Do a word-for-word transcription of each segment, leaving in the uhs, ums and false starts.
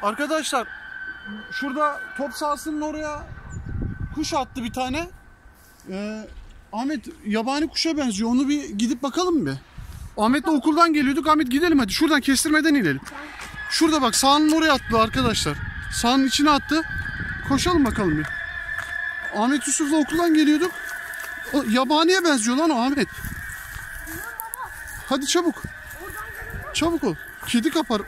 Arkadaşlar şurada top sahasının oraya kuş attı bir tane. Ee, Ahmet yabani kuşa benziyor. Onu bir gidip bakalım mı? Ahmet'le okuldan geliyorduk. Ahmet gidelim hadi. Şuradan kestirmeden inelim. Şurada bak sahanın oraya attı arkadaşlar. Sahanın içine attı. Koşalım bakalım bir. Ahmet Yusuf'la okuldan geliyorduk. O yabaniye benziyor lan o Ahmet. Hadi çabuk. Çabuk ol. Kedi kapar.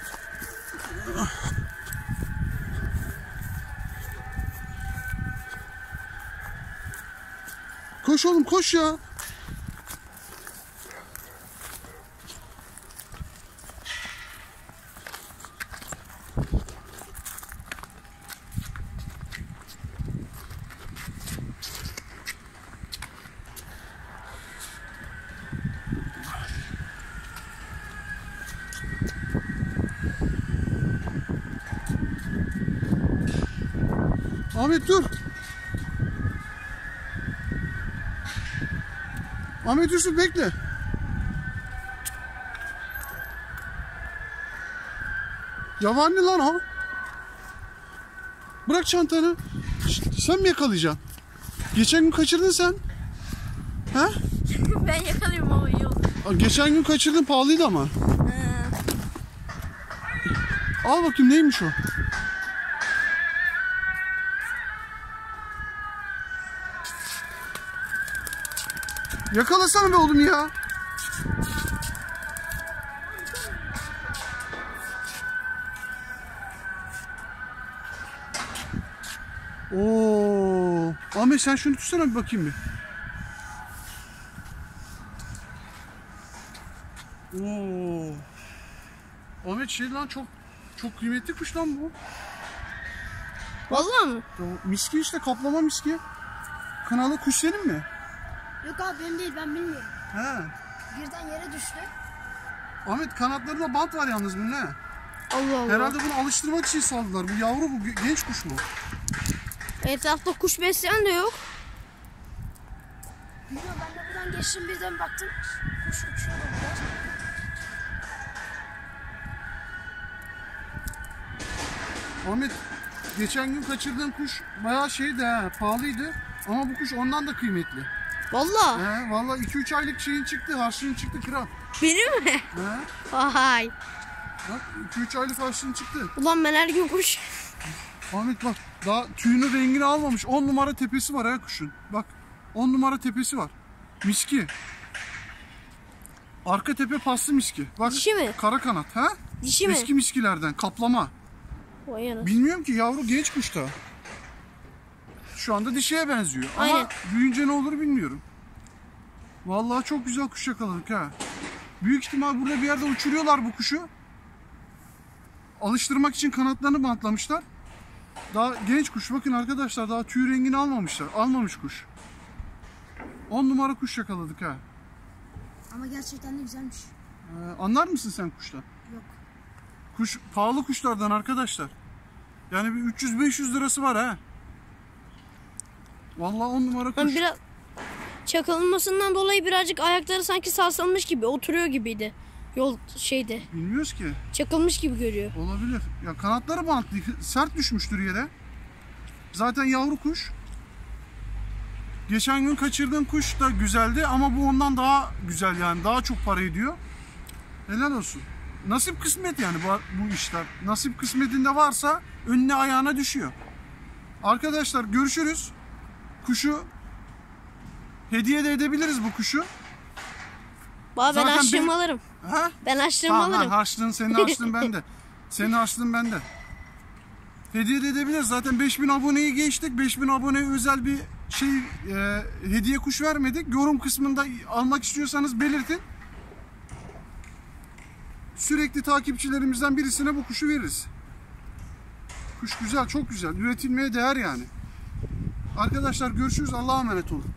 Koş oğlum koş ya. Ahmet dur. Ahmet Yusuf bekle. Yabani lan o. Bırak çantanı. Sen mi yakalayacaksın? Geçen gün kaçırdın sen. He? Ben yakalayayım ama iyi olur. Geçen gün kaçırdın, pahalıydı ama. He. Al bakayım neymiş o. Yakalasana be oğlum ya. Oo, Ahmet sen şunu tutsana bir bakayım bir. Oo. Ahmet şey lan çok çok kıymetli kuş lan bu. Vallahi mı? Miski işte, kaplama miski. Kınalı kuş senin mi? Yok abi benim değil, ben bilmiyorum. He. Birden yere düştü. Ahmet kanatlarında bant var yalnız bunun he. Allah Allah. Herhalde bunu alıştırmak için saldılar. Bu yavru, bu genç kuş mu? Etrafta kuş besleyen de yok. Bilmiyorum, ben de buradan geçtim, birden baktım. Kuş uçuyor burada. Ahmet geçen gün kaçırdığın kuş bayağı şeydi ha, pahalıydı. Ama bu kuş ondan da kıymetli. Vallahi. He, vallahi iki üç aylık şeyin çıktı, harçlığın çıktı kral. Benim mi? He. Vay. Bak iki üç aylık harçlığın çıktı. Ulan ben her gün kuş. Ahmet bak daha tüyünün rengini almamış. on numara tepesi var ha kuşun. Bak on numara tepesi var. Miski. Arka tepe paslı miski. Bak Dişi mi? kara kanat ha? Dişi mi? Eski miskilerden kaplama. Vay anasını. Bilmiyorum ki, yavru genç kuş da. Şu anda dişiye benziyor. Aynen. Ama büyüyünce ne olur bilmiyorum. Vallahi çok güzel kuş yakaladık ha. Büyük ihtimal burada bir yerde uçuruyorlar bu kuşu. Alıştırmak için kanatlarını bantlamışlar. Daha genç kuş, bakın arkadaşlar, daha tüy rengini almamışlar. Almamış kuş. on numara kuş yakaladık ha. Ama gerçekten de güzelmiş. Ee, anlar mısın sen kuştan? Yok. Kuş pahalı kuşlardan arkadaşlar. Yani bir üç yüz beş yüz lirası var ha. Vallahi on numara kuş. Ben biraz çakılmasından dolayı birazcık ayakları sanki sarsılmış gibi, oturuyor gibiydi. Yol şeyde. Bilmiyoruz ki. Çakılmış gibi görüyor. Olabilir. Ya kanatları bantlı, sert düşmüştür yere. Zaten yavru kuş. Geçen gün kaçırdığım kuş da güzeldi ama bu ondan daha güzel, yani daha çok para ediyor. Helal olsun. Nasip kısmet yani bu, bu işler. Nasip kısmetinde varsa önüne ayağına düşüyor. Arkadaşlar görüşürüz. Kuşu hediye de edebiliriz, bu kuşu. Baba ben Zaten harçlığımı bir- alırım. Ha? Ben harçlığımı Tamam lan, alırım. harçlığın senin, harçlığın bende. Senin harçlığın bende. Hediye de edebiliriz. Zaten beş bin aboneyi geçtik. beş bin aboneye özel bir şey e, hediye kuş vermedik. Yorum kısmında almak istiyorsanız belirtin. Sürekli takipçilerimizden birisine bu kuşu veririz. Kuş güzel, çok güzel. Üretilmeye değer yani. Arkadaşlar görüşürüz. Allah'a emanet olun.